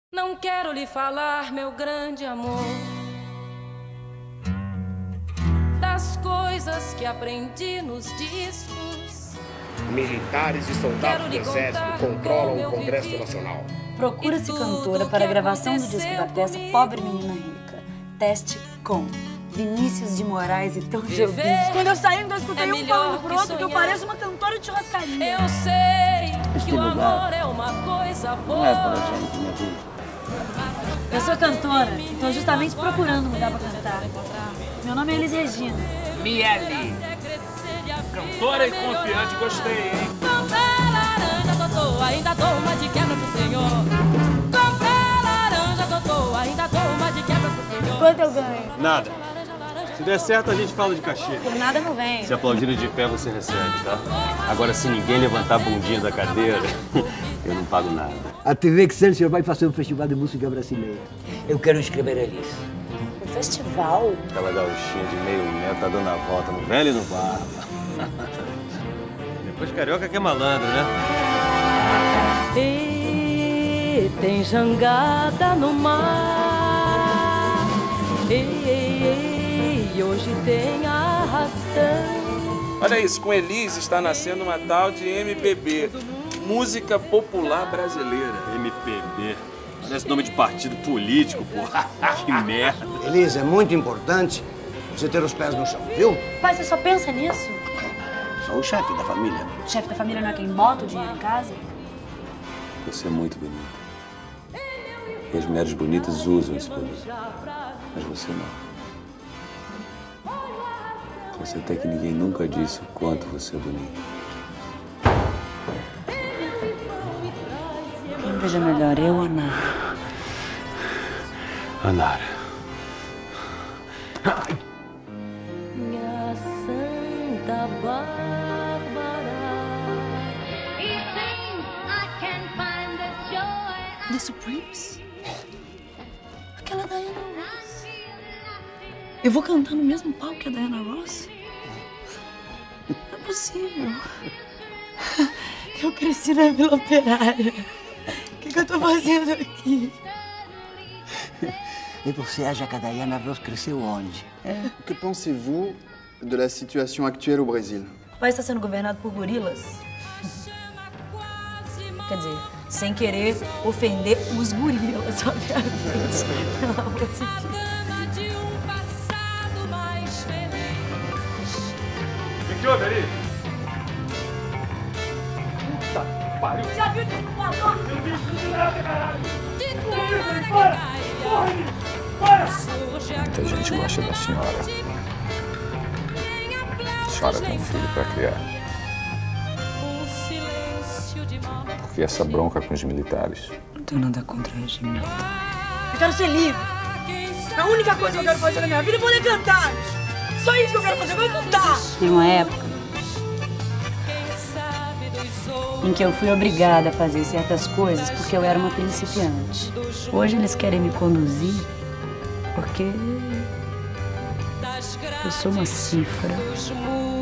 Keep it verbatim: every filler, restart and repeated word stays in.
Não quero lhe falar, meu grande amor, das coisas que aprendi nos discos. Militares e soldados do Exército controlam o Congresso Nacional. Procura-se cantora para a gravação do disco da peça Pobre Menina Rica. Teste com Vinícius de Moraes e Tom Jobim. Quando eu saí, eu escutei é um falando pro outro sonhar. que eu pareço uma cantora de churrascaria. Eu sei Este que o lugar amor é uma coisa boa. não é para a gente, minha filha. Eu sou cantora e estou justamente procurando um lugar para cantar. Meu nome é Elis Regina. Miele. Cantora e confiante, gostei, hein? Comprei laranja, doutor, ainda dou uma de quebra pro senhor. Comprei laranja, doutor, ainda dou uma de quebra pro senhor. Quanto eu ganho? Nada. Se der certo, a gente fala de cachê. Por nada não vem. Se aplaudirem de pé, você recebe, tá? Agora, se ninguém levantar a bundinha da cadeira, eu não pago nada. A T V Excelsior vai fazer um festival de música brasileira. Eu quero inscrever a Elis. Um festival? Aquela gauchinha de meio metro tá dando a volta no velho e no barba. Depois carioca que é malandro, né? E tem jangada no mar. E, e hoje tem arrastão. Olha isso, com Elis está nascendo uma tal de M P B. Música Popular Brasileira. M P B. Parece nome de partido político, porra. Que merda. Elis, é muito importante você ter os pés no chão, viu? Pai, você só pensa nisso? Sou o chefe da família. O chefe da família não é quem bota o dinheiro em casa? Você é muito bonita. E as mulheres bonitas usam esse poder. Mas você não. Você até que ninguém nunca disse o quanto você é bonita. Quem veja melhor, eu ou a Nara? A Nara. Minha Santa Bárbara. The Supremes? Aquela Diana Ross. Eu vou cantar no mesmo palco que a Diana Ross? Não é possível. Eu cresci na Vila Operária. O que, que eu tô fazendo aqui? E você acha que a Diana Ross cresceu onde? É. Que pensez-vous de la situation actuelle au Brésil? O país está sendo governado por gorilas. Quer dizer, sem querer ofender os gorilas, obviamente. Pelo amor de Deus. O que, que houve ali? Puta pariu. Já viu que voador? Eu vi isso, caralho. Para! Corre! Para! Muita gente gosta da senhora. A senhora tem um filho para criar. Porque essa bronca com os militares. Não tenho nada contra o regime. Eu quero ser livre. É a única coisa que eu quero fazer na minha vida é poder cantar. Só isso que eu quero fazer, eu vou cantar. Tem uma época em que eu fui obrigada a fazer certas coisas porque eu era uma principiante. Hoje eles querem me conduzir porque eu sou uma cifra.